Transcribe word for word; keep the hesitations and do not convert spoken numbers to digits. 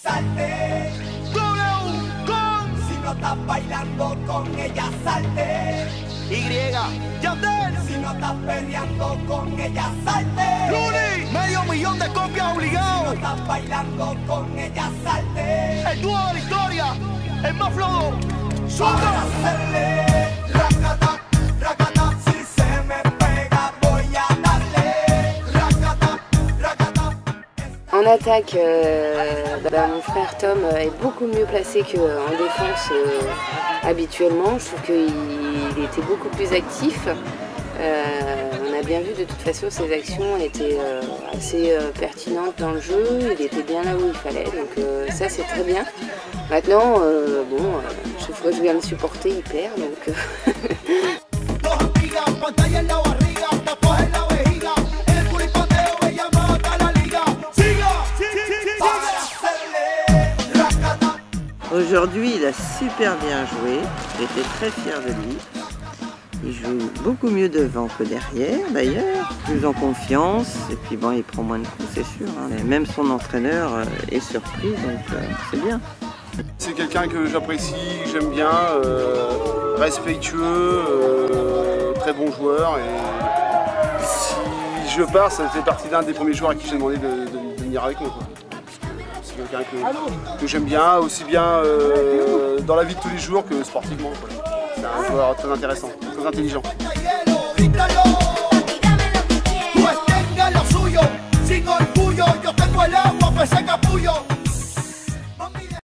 Salte. Si no estás bailando con ella, salte. Y, Yandel. Si no estás peleando con ella, salte. Luli, medio millón de copias obligado. Si no estás bailando con ella, salte. El dúo de la historia, el más flojo. Para hacerle racata, racata. Si se me pega, voy a darle racata, racata. En attaque, euh, bah, mon frère Tom est beaucoup mieux placé qu'en défense euh, habituellement. Je trouve qu'il était beaucoup plus actif. Euh, on a bien vu de toute façon ses actions étaient euh, assez euh, pertinentes dans le jeu, il était bien là où il fallait, donc euh, ça c'est très bien. Maintenant, euh, bon, euh, chaque fois que je viens le supporter, il perd, donc... Euh Aujourd'hui, il a super bien joué, j'étais très fière de lui. Il joue beaucoup mieux devant que derrière d'ailleurs, plus en confiance, et puis bon, il prend moins de coups, c'est sûr. Hein. Et même son entraîneur est surpris, donc euh, c'est bien. C'est quelqu'un que j'apprécie, que j'aime bien, euh, respectueux, euh, très bon joueur. Et si je pars, ça fait partie d'un des premiers joueurs à qui j'ai demandé de, de, de venir avec nous. C'est quelqu'un que, que j'aime bien, aussi bien euh, dans la vie de tous les jours que sportivement. C'est un joueur très intéressant, très intelligent. Pues tenga lo suyo, sin orgullo, yo tengo el agua, pues se capullo.